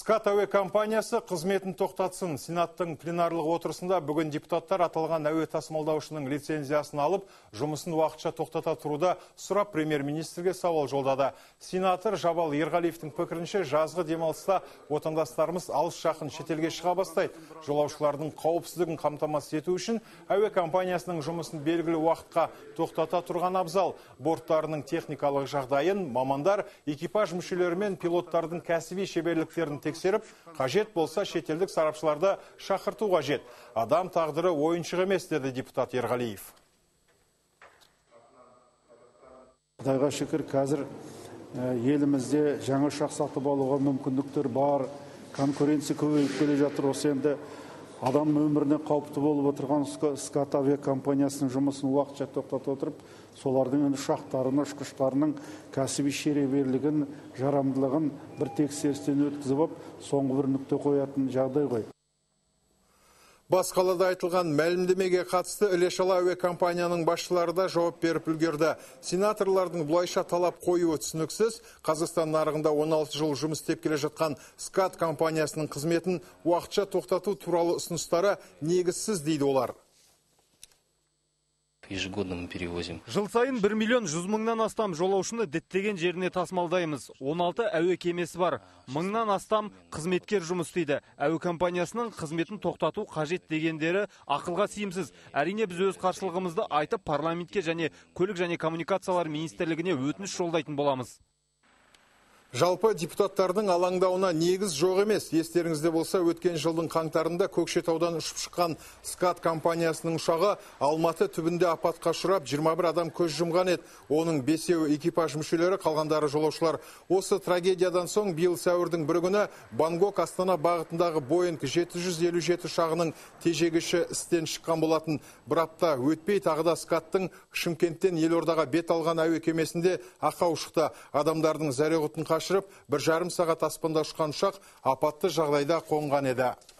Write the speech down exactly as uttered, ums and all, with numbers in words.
Скат әуе компаниясы қызметін тоқтатсын. Сенаттың пленарлық отырысында бүгін депутаттар аталған әуе тасымалдаушының лицензиясын алып, жұмысын уақытша тоқтата тұруда сұрап премьер-министрге сауал жолдады. Сенатор Жабал Ерғалиевтің пікірінше, жазғы демалыста отандастарымыз алыс жақын шетелге шыға бастайды. Жолаушылардың қауіпсіздігін қамтамасыз ету үшін әуе компаниясының жұмысын белгілі уақытқа тоқтата тұрған абзал. Борттарының техникалық жағдайын мамандар, экипаж мүшелері мен пилоттардың кәсіби шеберліктерін тексеріп, қажет болса шетелдік сарапшыларды шақырту қажет. Адам тағдыры ойыншық емес, деді депутат Ерғалиев. Құдайға шүкір, қазір елімізде жаңа ұшақ сатып алуға мүмкіндіктер бар, конкуренция көбейіп келе жатыр. Осы енді адам өміріне қауіпті болып отырған Скат авиа компаниясының жұмысын уақытша тоқтата отырып, солардың ұшақтарының, ұшқыштарының кәсіби шеберлігін, жарамдылығын бір тексерістен өткізіп, соңғы бір нүкте қоятын жағдай ғой. Бас қалада айтылған мәлімдемеге қатысты Іле-Шала әуе компанияның басшылары да жауап беріп үлгерді. Сенаторлардың бұлайша талап қоюы түсініксіз. Қазақстан нарығында он алты жыл жұмыс істеп келе жатқан Скат компаниясының қызметін уақытша тоқтату туралы ұсыныстары негізсіз, дейді олар. Ежегодно мы перевозим. Жыл сайын бір миллион жүз мыңнан астам жолаушыны діттеген жеріне тасымалдаймыз. он алты әуе кемесі бар. Мыңнан астам қызметкер жұмыс істейді. Әуе компаниясының қызметін тоқтату қажет дегендері ақылға сыйымсыз. Әрине біз өз қарсылығымызды айтып парламентке және көлік және коммуникациялар министрлігіне өтініш жолдайтын боламыз. Жалпы депутаттардың алаңдауына негіз жоқ емес. Естеріңізде болса, өткен жылдың қаңтарында Көкшетаудан ұшып шыққан Скат компаниясының ұшағы Алматы түбінде апатқа ұшырап, жиырма бір адам көз жұмған еді. Оның бесеуі экипаж мүшелері, қалғандары жолаушылар. Осы трагедиядан соң биыл сәуірдің бір күні Бангкок Астана бағытындағы Боинг жеті жүз елу жеті ұшағының тежегіші істен шыққан болатын. Бір апта өтпей тағы да Скаттың Шымкенттен Елордаға бет алған әуе кемесінде ақау шықты. Адамдардың зәре-құтын қашырып, бір жарым сағат аспанда ұшқан ұшақ апатты жағдайда қонған еді.